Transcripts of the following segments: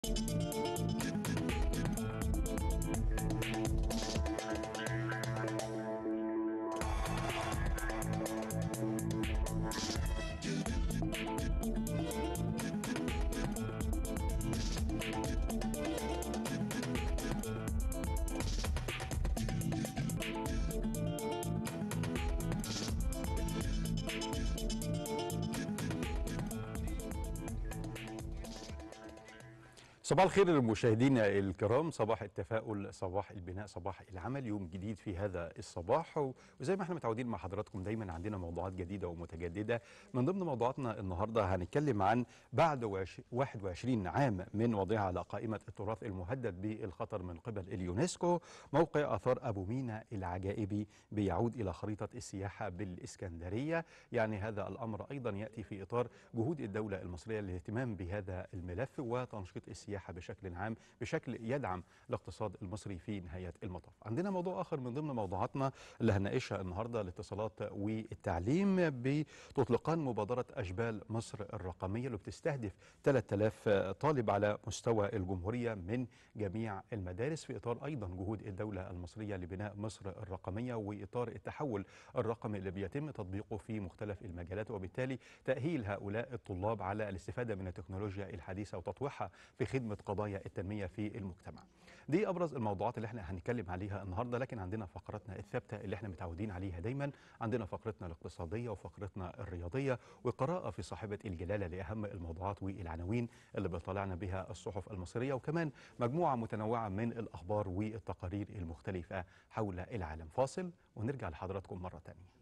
صباح الخير مشاهدينا الكرام، صباح التفاؤل، صباح البناء، صباح العمل، يوم جديد في هذا الصباح. وزي ما احنا متعودين مع حضراتكم دايما عندنا موضوعات جديدة ومتجددة. من ضمن موضوعاتنا النهاردة هنتكلم عن بعد 21 عام من وضعها على قائمة التراث المهدد بالخطر من قبل اليونسكو، موقع آثار أبو مينا العجائبي بيعود إلى خريطة السياحة بالإسكندرية. يعني هذا الأمر أيضا يأتي في إطار جهود الدولة المصرية للاهتمام بهذا الملف وتنشيط السياحة بشكل عام، بشكل يدعم الاقتصاد المصري في نهاية المطاف. عندنا موضوع آخر من ضمن موضوعاتنا اللي هنناقشها النهارده، الاتصالات والتعليم، بتطلقان مبادرة أشبال مصر الرقمية اللي بتستهدف 3000 طالب على مستوى الجمهورية من جميع المدارس، في إطار أيضا جهود الدولة المصرية لبناء مصر الرقمية وإطار التحول الرقمي اللي بيتم تطبيقه في مختلف المجالات، وبالتالي تأهيل هؤلاء الطلاب على الاستفادة من التكنولوجيا الحديثة وتطويرها في خدمة قضايا التنمية في المجتمع. دي أبرز الموضوعات اللي احنا هنتكلم عليها النهاردة، لكن عندنا فقراتنا الثابتة اللي احنا متعودين عليها دايما. عندنا فقرتنا الاقتصادية وفقرتنا الرياضية وقراءة في صاحبة الجلالة لأهم الموضوعات والعناوين اللي بيطلعنا بها الصحف المصرية، وكمان مجموعة متنوعة من الأخبار والتقارير المختلفة حول العالم. فاصل ونرجع لحضراتكم مرة تانية.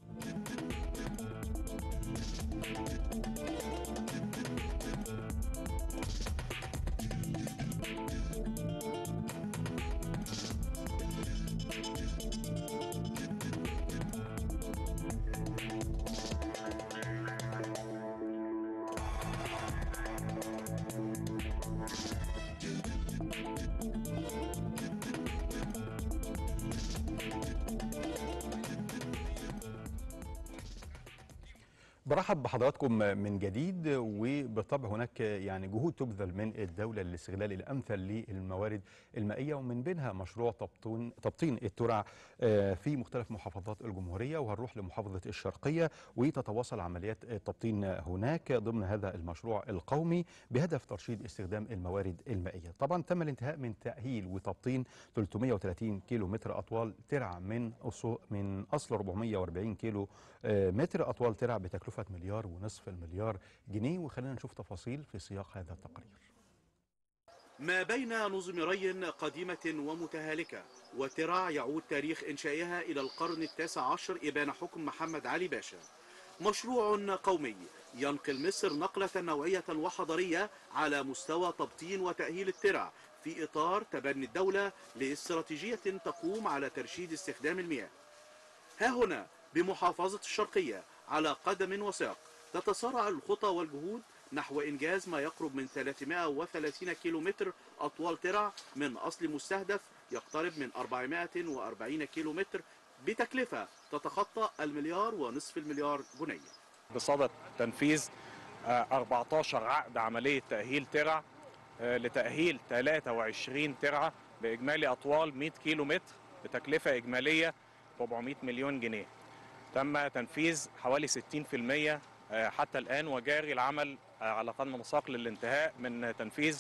برحب بحضراتكم من جديد. وبالطبع هناك يعني جهود تبذل من الدولة للاستغلال الأمثل للموارد المائية، ومن بينها مشروع تبطين الترع في مختلف محافظات الجمهورية، وهنروح لمحافظة الشرقية وتتواصل عمليات التبطين هناك ضمن هذا المشروع القومي بهدف ترشيد استخدام الموارد المائية. طبعا تم الانتهاء من تأهيل وتبطين 330 كيلو متر أطوال ترع من أصل 440 كيلو متر أطوال ترع بتكلفة 1.5 مليار جنيه. وخلينا نشوف تفاصيل في سياق هذا التقرير. ما بين نظم ري قديمة ومتهالكة وترع يعود تاريخ إنشائها إلى القرن ال19 إبان حكم محمد علي باشا، مشروع قومي ينقل مصر نقلة نوعية وحضارية على مستوى تبطين وتأهيل الترع في إطار تبني الدولة لاستراتيجية تقوم على ترشيد استخدام المياه. ها هنا بمحافظة الشرقية على قدم وساق تتسارع الخطى والجهود نحو إنجاز ما يقرب من 330 كيلومتر أطوال ترع من أصل مستهدف يقترب من 440 كيلومتر بتكلفة تتخطى 1.5 مليار جنيه. بصدد تنفيذ 14 عقد عملية تأهيل ترع لتأهيل 23 ترعة بإجمالي أطوال 100 كيلومتر بتكلفة إجمالية 400 مليون جنيه. تم تنفيذ حوالي 60% حتى الآن، وجاري العمل على قدم وساق للانتهاء من تنفيذ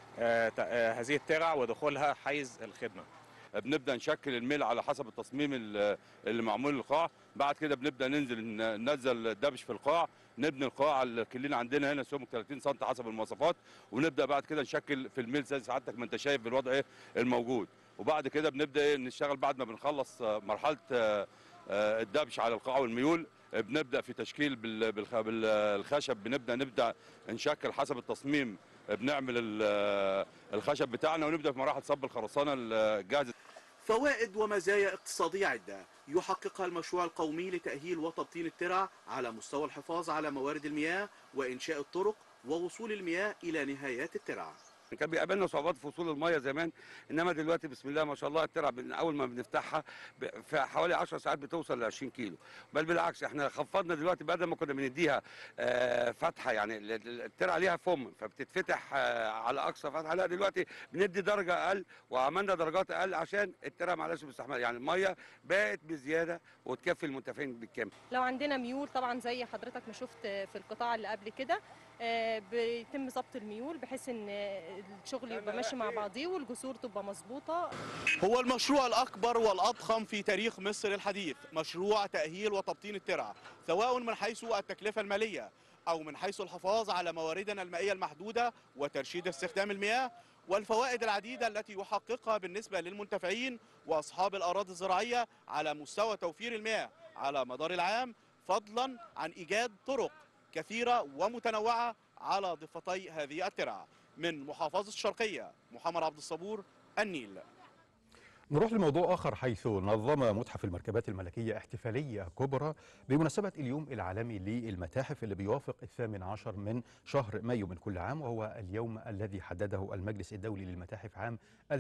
هذه الترع ودخولها حيز الخدمة. بنبدأ نشكل الميل على حسب التصميم اللي معمول للقاع. بعد كده بنبدأ ننزل دبش في القاع، نبني القاع الكلين عندنا هنا سمك 30 سم حسب المواصفات، ونبدأ بعد كده نشكل في الميل زي سعادتك ما انت شايف بالوضع الموجود. وبعد كده بنبدأ نشتغل بعد ما بنخلص مرحلة الدبش على القاع والميول. بنبدأ في تشكيل بالخشب، بنبدأ نشكل حسب التصميم، بنعمل الخشب بتاعنا، ونبدأ في مراحل صب الخرسانة الجاهزة. فوائد ومزايا اقتصادية عدة يحققها المشروع القومي لتأهيل وتبطين الترع على مستوى الحفاظ على موارد المياه وإنشاء الطرق ووصول المياه إلى نهايات الترع. كان بيقابلنا صعوبات في وصول الميه زمان، انما دلوقتي بسم الله ما شاء الله الترعه من اول ما بنفتحها في حوالي 10 ساعات بتوصل ل 20 كيلو، بل بالعكس احنا خفضنا دلوقتي بدل ما كنا بنديها فتحه، يعني الترعه ليها فم فبتتفتح على اقصى فتحه، لا دلوقتي بندي درجه اقل وعملنا درجات اقل عشان الترعه معلش بتستحمل، يعني الميه بقت بزياده وتكفي المنتفعين بالكامل. لو عندنا ميول طبعا زي حضرتك ما شفت في القطاع اللي قبل كده بيتم ضبط الميول بحيث ان الشغل يبقى ماشي مع بعضيه والجسور تبقى مظبوطه. هو المشروع الأكبر والأضخم في تاريخ مصر الحديث، مشروع تأهيل وتبطين الترعة، سواء من حيث التكلفة المالية أو من حيث الحفاظ على مواردنا المائية المحدودة وترشيد استخدام المياه والفوائد العديدة التي يحققها بالنسبة للمنتفعين وأصحاب الأراضي الزراعية على مستوى توفير المياه على مدار العام، فضلا عن إيجاد طرق كثيرة ومتنوعة على ضفتي هذه الترعة. من محافظة الشرقية محمد عبد الصبور، النيل. نروح لموضوع آخر، حيث نظم متحف المركبات الملكية احتفالية كبرى بمناسبة اليوم العالمي للمتاحف اللي بيوافق 18 من شهر مايو من كل عام، وهو اليوم الذي حدده المجلس الدولي للمتاحف عام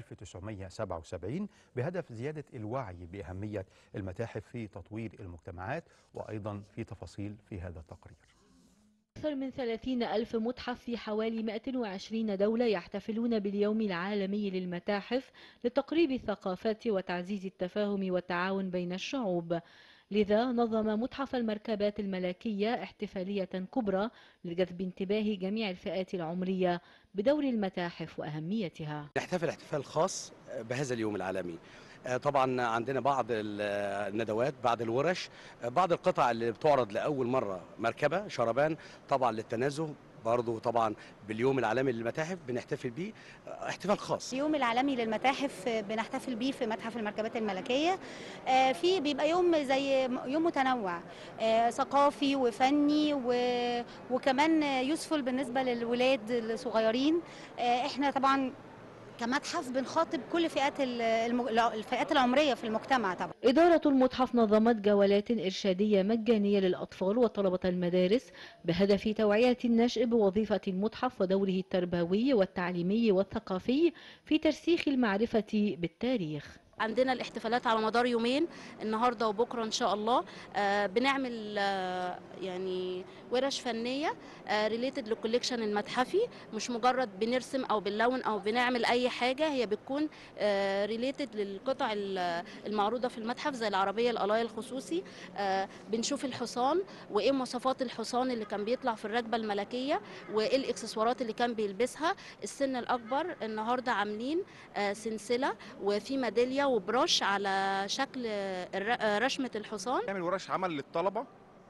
1977 بهدف زيادة الوعي بأهمية المتاحف في تطوير المجتمعات، وأيضا في تفاصيل في هذا التقرير. أكثر من 30,000 متحف في حوالي 120 دولة يحتفلون باليوم العالمي للمتاحف لتقريب الثقافات وتعزيز التفاهم والتعاون بين الشعوب. لذا نظم متحف المركبات الملكية احتفالية كبرى لجذب انتباه جميع الفئات العمرية بدور المتاحف وأهميتها. نحتفل احتفال خاص بهذا اليوم العالمي. طبعا عندنا بعض الندوات، بعض الورش، بعض القطع اللي بتعرض لأول مرة، مركبة شربان طبعا للتنزه، برضه طبعا باليوم العالمي للمتاحف بنحتفل بيه احتفال خاص. اليوم العالمي للمتاحف بنحتفل بيه في متحف المركبات الملكية. في بيبقى يوم زي يوم متنوع، ثقافي وفني وكمان يسفل بالنسبة للولاد الصغيرين. احنا طبعا كمتحف بنخاطب كل الفئات العمرية في المجتمع. طبعا إدارة المتحف نظمت جولات إرشادية مجانية للأطفال وطلبة المدارس بهدف توعية النشء بوظيفة المتحف ودوره التربوي والتعليمي والثقافي في ترسيخ المعرفة بالتاريخ. عندنا الاحتفالات على مدار يومين، النهارده وبكره ان شاء الله. بنعمل يعني ورش فنيه ريليتد للكوليكشن المتحفي، مش مجرد بنرسم او بنلون او بنعمل اي حاجه، هي بتكون ريليتد للقطع المعروضه في المتحف زي العربيه القلايه الخصوصي. بنشوف الحصان وايه مواصفات الحصان اللي كان بيطلع في الركبه الملكيه وايه الاكسسوارات اللي كان بيلبسها. السن الاكبر النهارده عاملين سلسله وفي ميداليه وبروش على شكل رشمة الحصان. نعمل ورش عمل للطلبة،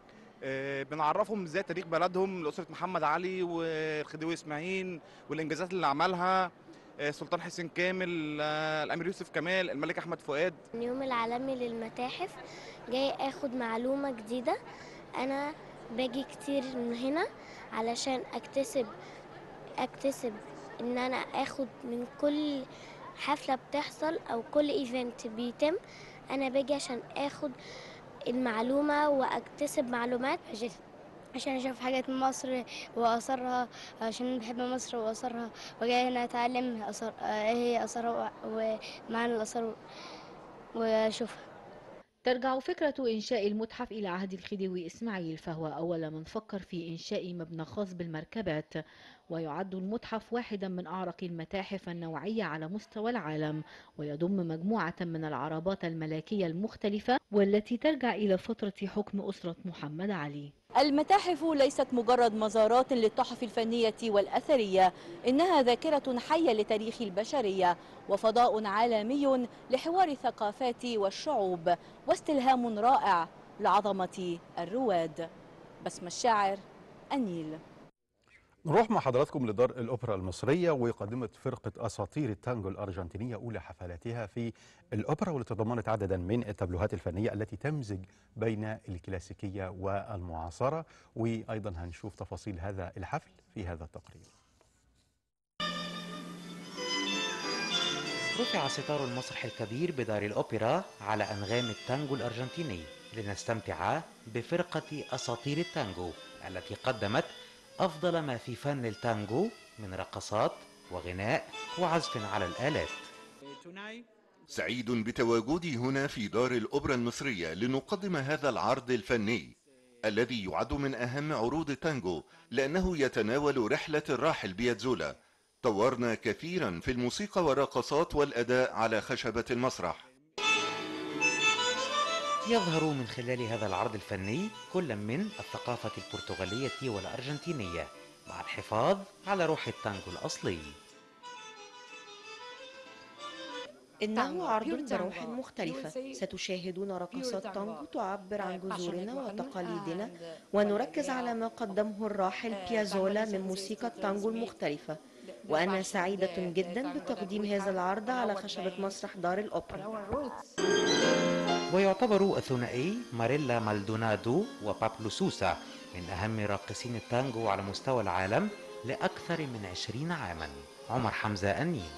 بنعرفهم ازاي تاريخ بلدهم لأسرة محمد علي والخديوي اسماعيل والإنجازات اللي عملها سلطان حسين كامل، الأمير يوسف كمال، الملك أحمد فؤاد. اليوم العالمي للمتاحف جاي اخد معلومة جديدة. أنا باجي كتير من هنا علشان أكتسب إن أنا اخد من كل حفلة بتحصل أو كل ايفنت بيتم، أنا باجي عشان آخد المعلومة وأكتسب معلومات عشان أشوف حاجات من مصر وأثرها، عشان بحب مصر وأثرها، وجاي هنا أتعلم إيه هي أثرها ومعنى الأثر وأشوفها. ترجع فكرة إنشاء المتحف إلى عهد الخديوي إسماعيل، فهو أول من فكر في إنشاء مبنى خاص بالمركبات، ويعد المتحف واحدا من أعرق المتاحف النوعية على مستوى العالم، ويضم مجموعة من العربات الملكية المختلفة والتي ترجع إلى فترة حكم أسرة محمد علي. المتاحف ليست مجرد مزارات للتحف الفنية والأثرية، إنها ذاكرة حية لتاريخ البشرية وفضاء عالمي لحوار الثقافات والشعوب واستلهام رائع لعظمة الرواد. بسمة الشاعر، النيل. نروح مع حضراتكم لدار الأوبرا المصرية، وقدمت فرقة أساطير التانجو الأرجنتينية أولى حفلاتها في الأوبرا، والتي تضمنت عددا من التابلوهات الفنية التي تمزج بين الكلاسيكية والمعاصرة، وأيضا هنشوف تفاصيل هذا الحفل في هذا التقرير. رفع ستار المسرح الكبير بدار الأوبرا على أنغام التانجو الأرجنتيني لنستمتع بفرقة أساطير التانجو التي قدمت أفضل ما في فن التانجو من رقصات وغناء وعزف على الآلات. سعيد بتواجدي هنا في دار الأوبرا المصرية لنقدم هذا العرض الفني الذي يعد من أهم عروض التانجو لأنه يتناول رحلة الراحل بياتزولا. طورنا كثيرا في الموسيقى والرقصات والأداء على خشبة المسرح. يظهر من خلال هذا العرض الفني كل من الثقافة البرتغالية والأرجنتينية مع الحفاظ على روح التانجو الأصلي. إنه عرض بروح مختلفة، ستشاهدون رقصات تانجو تعبر عن جذورنا وتقاليدنا، ونركز على ما قدمه الراحل بيازولا من موسيقى التانجو المختلفة. وأنا سعيدة جدا بتقديم هذا العرض على خشبة مسرح دار الأوبرا. ويعتبر الثنائي ماريلا مالدونادو وبابلو سوسا من أهم راقصين التانجو على مستوى العالم لأكثر من 20 عاما. عمر حمزة، النيل.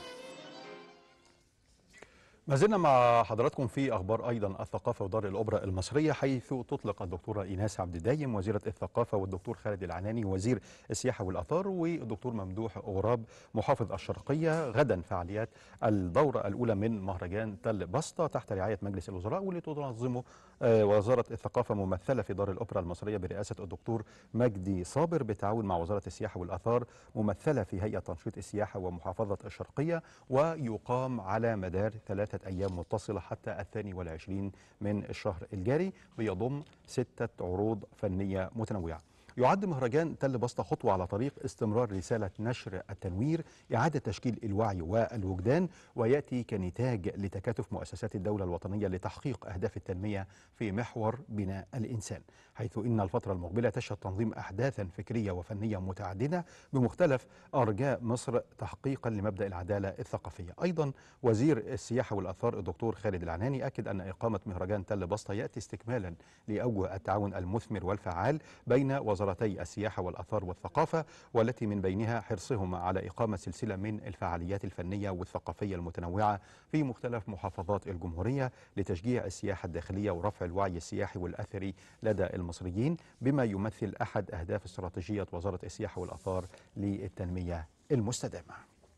ما زلنا مع حضراتكم في أخبار أيضا الثقافة ودار الأوبرا المصرية، حيث تطلق الدكتورة إيناس عبد الدايم وزيرة الثقافة والدكتور خالد العناني وزير السياحة والآثار والدكتور ممدوح غراب محافظ الشرقية غدا فعاليات الدورة الأولى من مهرجان تل بسطة تحت رعاية مجلس الوزراء، واللي تنظمه وزارة الثقافة ممثلة في دار الأوبرا المصرية برئاسة الدكتور مجدي صابر بالتعاون مع وزارة السياحة والآثار ممثلة في هيئة تنشيط السياحة ومحافظة الشرقية، ويقام على مدار 3 أيام متصلة حتى 22 من الشهر الجاري، بيضم 6 عروض فنية متنوعة. يعد مهرجان تل بسطة خطوة على طريق استمرار رسالة نشر التنوير، إعادة تشكيل الوعي والوجدان، ويأتي كنتاج لتكاتف مؤسسات الدولة الوطنية لتحقيق أهداف التنمية في محور بناء الإنسان، حيث إن الفترة المقبلة تشهد تنظيم أحداثا فكرية وفنية متعددة بمختلف أرجاء مصر تحقيقا لمبدأ العدالة الثقافية. أيضا وزير السياحة والآثار الدكتور خالد العناني أكد أن إقامة مهرجان تل بسطة يأتي استكمالا لأوجه التعاون المثمر والفعال بين وزارتي السياحة والآثار والثقافة، والتي من بينها حرصهما على إقامة سلسلة من الفعاليات الفنية والثقافية المتنوعة في مختلف محافظات الجمهورية لتشجيع السياحة الداخلية ورفع الوعي السياحي والأثري لدى المصريين، بما يمثل أحد أهداف استراتيجية وزارة السياحة والآثار للتنمية المستدامة.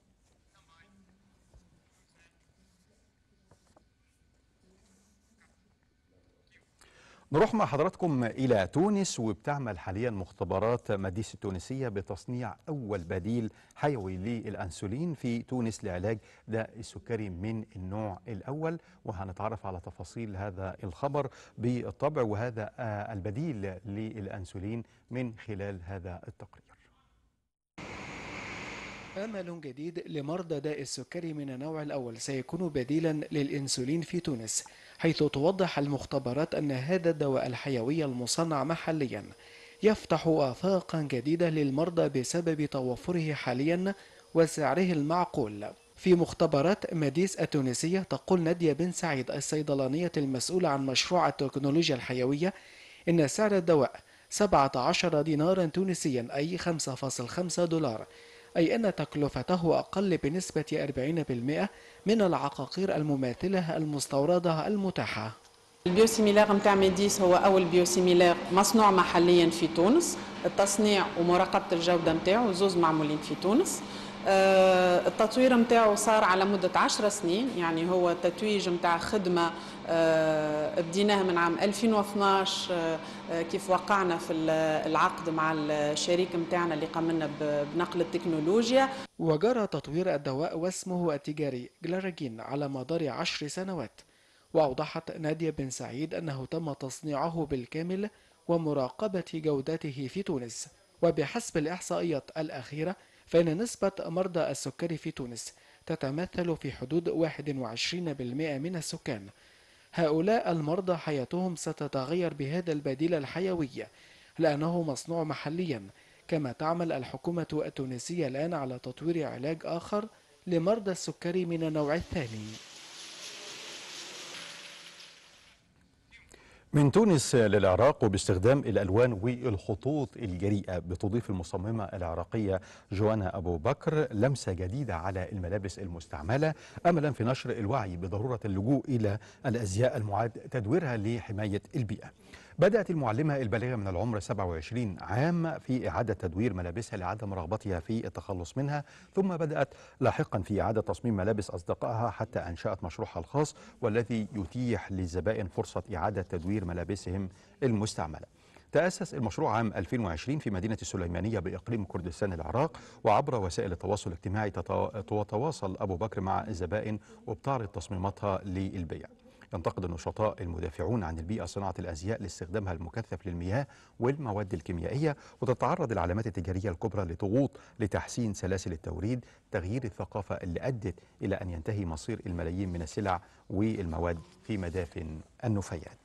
نروح مع حضراتكم إلى تونس، وبتعمل حاليا مختبرات ماديس التونسية بتصنيع أول بديل حيوي للأنسولين في تونس لعلاج داء السكري من النوع الأول، وهنتعرف على تفاصيل هذا الخبر بالطبع وهذا البديل للأنسولين من خلال هذا التقرير. أمل جديد لمرضى داء السكري من النوع الأول سيكون بديلا للإنسولين في تونس، حيث توضح المختبرات أن هذا الدواء الحيوي المصنع محليا يفتح آفاقا جديدة للمرضى بسبب توفره حاليا وسعره المعقول. في مختبرات ماديس التونسية تقول نادية بن سعيد الصيدلانية المسؤولة عن مشروع التكنولوجيا الحيوية إن سعر الدواء 17 دينارا تونسيا أي 5.5 دولار، أي أن تكلفته أقل بنسبة 40% من العقاقير المماثلة المستوردة المتاحة. البيوسيميلار متاع ميديس هو أول بيوسيميلار مصنوع محليا في تونس، التصنيع ومراقبة الجودة متاعه زوز معمولين في تونس. التطوير متاعه صار على مدة 10 سنين، يعني هو تتويج متاع خدمة بديناها من عام 2012 كيف وقعنا في العقد مع الشريك متاعنا اللي قام لنا بنقل التكنولوجيا. وجرى تطوير الدواء واسمه التجاري جلاراجين على مدار 10 سنوات. وأوضحت نادية بن سعيد أنه تم تصنيعه بالكامل ومراقبة جودته في تونس. وبحسب الإحصائيات الأخيرة فإن نسبة مرضى السكري في تونس تتمثل في حدود 21% من السكان. هؤلاء المرضى حياتهم ستتغير بهذا البديل الحيوي لأنه مصنوع محليا، كما تعمل الحكومة التونسية الآن على تطوير علاج آخر لمرضى السكري من النوع الثاني. من تونس للعراق، وباستخدام الألوان والخطوط الجريئة بتضيف المصممة العراقية جوانا أبو بكر لمسة جديدة على الملابس المستعملة، أملا في نشر الوعي بضرورة اللجوء إلى الأزياء المعاد تدويرها لحماية البيئة. بدأت المعلمة البالغة من العمر 27 عام في إعادة تدوير ملابسها لعدم رغبتها في التخلص منها، ثم بدأت لاحقا في إعادة تصميم ملابس أصدقائها حتى أنشأت مشروعها الخاص والذي يتيح للزبائن فرصة إعادة تدوير ملابسهم المستعملة. تأسس المشروع عام 2020 في مدينة السليمانية بإقليم كردستان العراق، وعبر وسائل التواصل الاجتماعي تتواصل أبو بكر مع الزبائن وبتعرض تصميماتها للبيع. ينتقد النشطاء المدافعون عن البيئة صناعة الأزياء لاستخدامها المكثف للمياه والمواد الكيميائية، وتتعرض العلامات التجارية الكبرى لضغوط لتحسين سلاسل التوريد، تغيير الثقافة اللي أدت إلى أن ينتهي مصير الملايين من السلع والمواد في مدافن النفايات.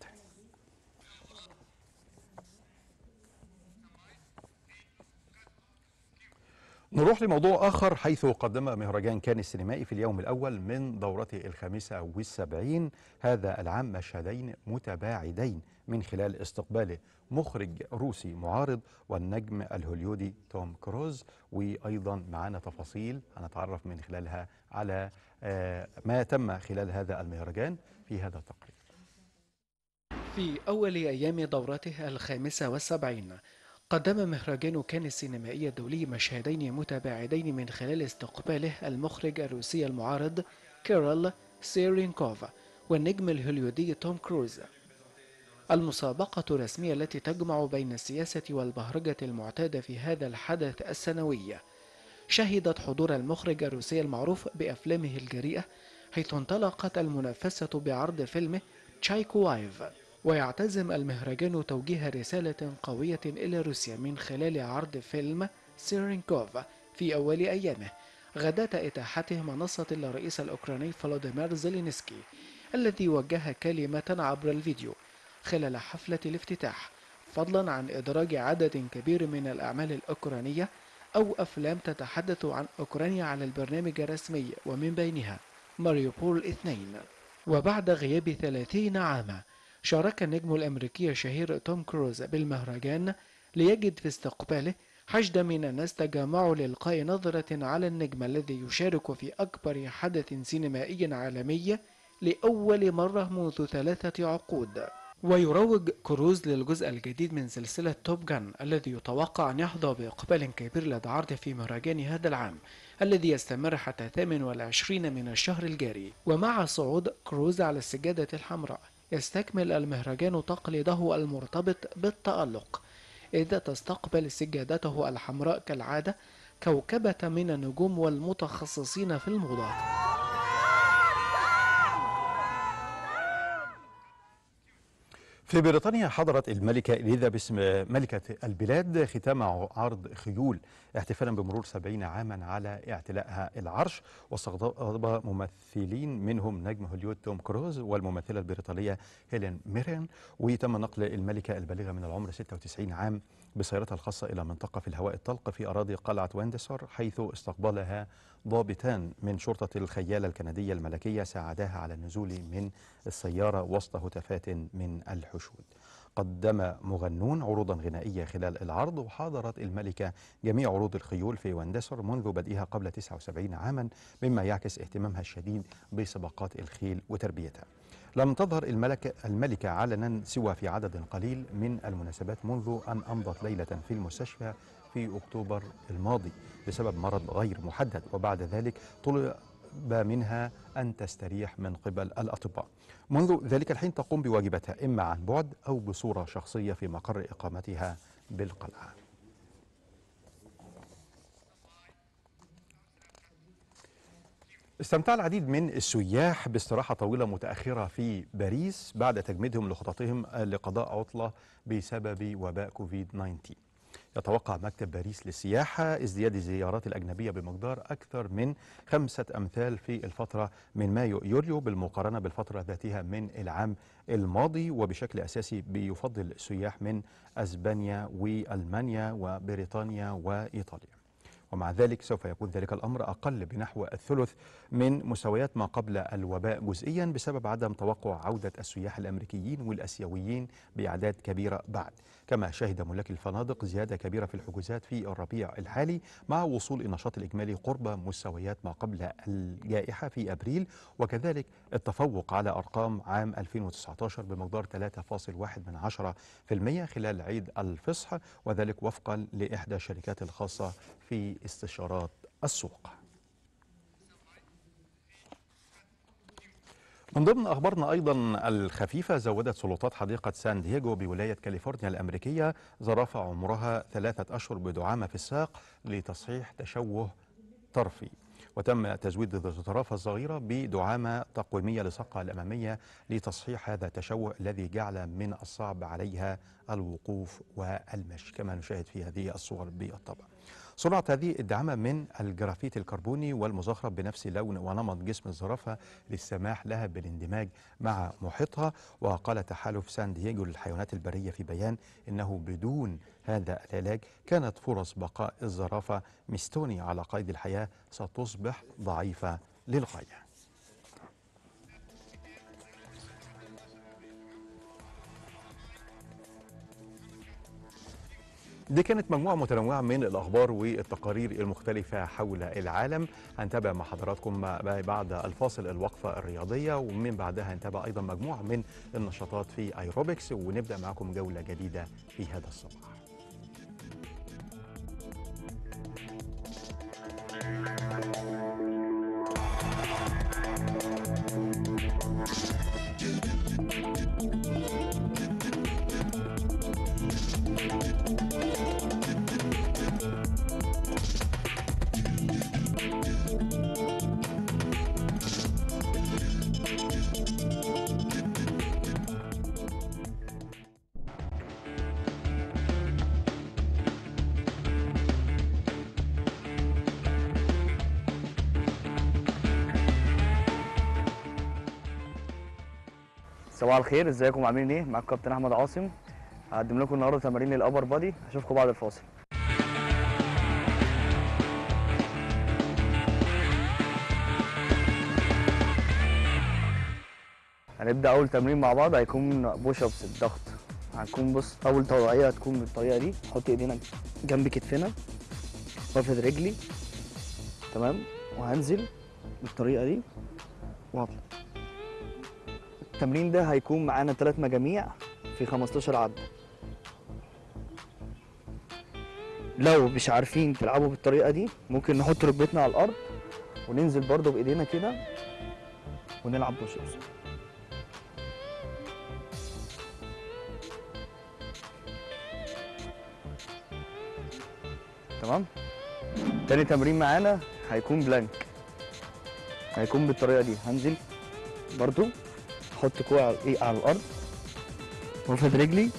نروح لموضوع آخر، حيث قدم مهرجان كان السينمائي في اليوم الأول من دورته 75 هذا العام مشهدين متباعدين من خلال استقباله مخرج روسي معارض والنجم الهوليودي توم كروز. وأيضا معنا تفاصيل هنتعرف من خلالها على ما تم خلال هذا المهرجان في هذا التقرير. في أول أيام دورته 75 قدم مهرجان كان السينمائي الدولي مشهدين متباعدين من خلال استقباله المخرج الروسي المعارض كيرل سيرينكوف والنجم الهوليودي توم كروز. المسابقة الرسمية التي تجمع بين السياسة والبهرجة المعتادة في هذا الحدث السنوي شهدت حضور المخرج الروسي المعروف بأفلامه الجريئة، حيث انطلقت المنافسة بعرض فيلمه تشايكووايف. ويعتزم المهرجان توجيه رسالة قوية إلى روسيا من خلال عرض فيلم سيرينكوف في أول أيامه غداة إتاحته منصة للرئيس الأوكراني فلوديمير زيلينسكي، الذي وجه كلمة عبر الفيديو خلال حفلة الافتتاح، فضلا عن إدراج عدد كبير من الأعمال الأوكرانية أو أفلام تتحدث عن أوكرانيا على البرنامج الرسمي، ومن بينها ماريوبول 2. وبعد غياب 30 عاما شارك النجم الأمريكي الشهير توم كروز بالمهرجان ليجد في استقباله حشد من الناس تجمعوا لإلقاء نظرة على النجم الذي يشارك في أكبر حدث سينمائي عالمي لأول مرة منذ 3 عقود. ويروج كروز للجزء الجديد من سلسلة توب جان الذي يتوقع أن يحظى بإقبال كبير لدى عرضه في مهرجان هذا العام الذي يستمر حتى 28 من الشهر الجاري. ومع صعود كروز على السجادة الحمراء يستكمل المهرجان تقليده المرتبط بالتألق، إذ تستقبل سجادته الحمراء كالعادة كوكبة من النجوم والمتخصصين في الموضة. في بريطانيا حضرت الملكة إليزابيث ملكة البلاد ختام عرض خيول احتفالا بمرور 70 عاما على اعتلائها العرش، واستضاف ممثلين منهم نجم هوليوود توم كروز والممثلة البريطانية هيلين ميرين. وتم نقل الملكة البالغة من العمر 96 عام بسيارتها الخاصة إلى منطقة في الهواء الطلق في أراضي قلعة ويندسور، حيث استقبلها ضابطان من شرطة الخيالة الكندية الملكية ساعداها على النزول من السيارة وسط هتافات من الحشود. قدم مغنون عروضا غنائية خلال العرض، وحاضرت الملكة جميع عروض الخيول في ويندسور منذ بدئها قبل 79 عاما، مما يعكس اهتمامها الشديد بسباقات الخيل وتربيتها. لم تظهر الملكة علنا سوى في عدد قليل من المناسبات منذ أن أمضت ليلة في المستشفى في أكتوبر الماضي بسبب مرض غير محدد، وبعد ذلك طلب منها أن تستريح من قبل الأطباء. منذ ذلك الحين تقوم بواجباتها إما عن بعد أو بصورة شخصية في مقر إقامتها بالقلعة. استمتع العديد من السياح باستراحة طويلة متأخرة في باريس بعد تجميدهم لخططهم لقضاء عطلة بسبب وباء كوفيد-19. يتوقع مكتب باريس للسياحة ازدياد الزيارات الأجنبية بمقدار أكثر من 5 أمثال في الفترة من مايو يوليو بالمقارنة بالفترة ذاتها من العام الماضي، وبشكل أساسي بيفضل السياح من أسبانيا وألمانيا وبريطانيا وإيطاليا. ومع ذلك سوف يكون ذلك الأمر أقل بنحو الثلث من مستويات ما قبل الوباء جزئيا بسبب عدم توقع عودة السياح الأمريكيين والأسيويين بأعداد كبيرة بعد. كما شهد ملاك الفنادق زيادة كبيرة في الحجوزات في الربيع الحالي مع وصول النشاط الإجمالي قرب مستويات ما قبل الجائحة في أبريل، وكذلك التفوق على أرقام عام 2019 بمقدار 3.1% خلال عيد الفصح، وذلك وفقا لإحدى الشركات الخاصة في استشارات السوق. من ضمن أخبارنا أيضا الخفيفة، زودت سلطات حديقة سان دييغو بولاية كاليفورنيا الأمريكية زرافة عمرها 3 أشهر بدعامة في الساق لتصحيح تشوه طرفي، وتم تزويد الزرافة الصغيرة بدعامة تقويمية لساقها الأمامية لتصحيح هذا التشوه الذي جعل من الصعب عليها الوقوف والمشي، كما نشاهد في هذه الصور بالطبع. صنعت هذه الدعامة من الجرافيت الكربوني والمزخرف بنفس لون ونمط جسم الزرافة للسماح لها بالاندماج مع محيطها. وقال تحالف سان دييغو للحيوانات البرية في بيان إنه بدون هذا العلاج كانت فرص بقاء الزرافة ميستوني على قيد الحياة ستصبح ضعيفة للغاية. دي كانت مجموعة متنوعة من الأخبار والتقارير المختلفة حول العالم. هنتابع مع حضراتكم بعد الفاصل الوقفة الرياضية، ومن بعدها هنتابع أيضا مجموعة من النشاطات في ايروبكس، ونبدأ معكم جولة جديدة في هذا الصباح. صباح الخير، ازيكم عاملين ايه؟ معاكم كابتن احمد عاصم. هقدم لكم النهارده تمارين للابر بادي. اشوفكم بعد الفاصل. هنبدا اول تمرين مع بعض، هيكون بوش ابس الضغط. هنكون بص، اول طوعيه هتكون بالطريقه دي، نحط ايدينا جنب كتفنا وافرد رجلي، تمام، وهنزل بالطريقه دي واطلع. التمرين ده هيكون معانا 3 مجاميع في 15 عدة. لو مش عارفين تلعبوا بالطريقة دي ممكن نحط ركبتنا على الأرض وننزل برضو بإيدينا كده ونلعب بوش ابس. تمام. تاني تمرين معانا هيكون بلانك، هيكون بالطريقة دي. هنزل برضو احط كوعي على الارض وافرد رجلي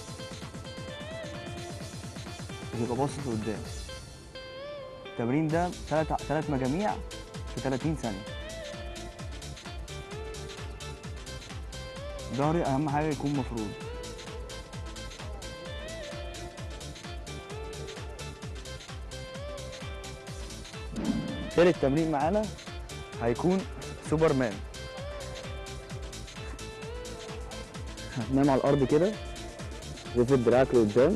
ويبقى باصص لقدام. التمرين ده 3 مجاميع في 30 ثانيه. ظهري اهم حاجه يكون مفرود. تالت تمرين معانا هيكون سوبرمان. هتنام على الارض كده، وافرد دراعك لقدام،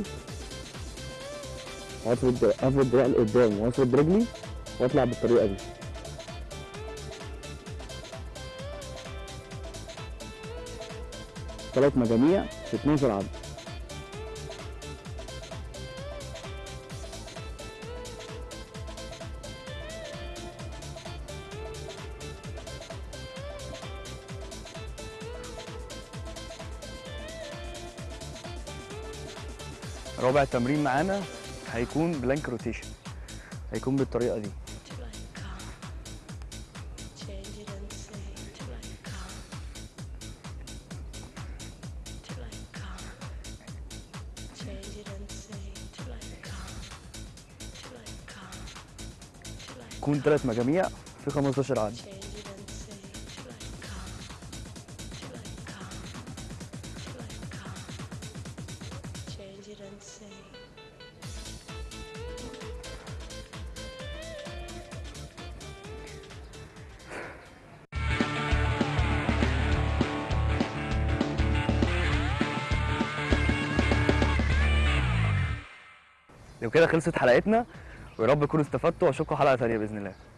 افرد دراعي لقدام وافرد رجلي واطلع بالطريقه دي. ثلاث مجاميع في 12 عدد. رابع تمرين معانا هيكون بلانك روتيشن، هيكون بالطريقه دي. يكون 3 مجاميع في 15 عدد. وكده خلصت حلقتنا، ويا رب تكونوا استفدتوا، واشوفكم حلقه ثانيه باذن الله.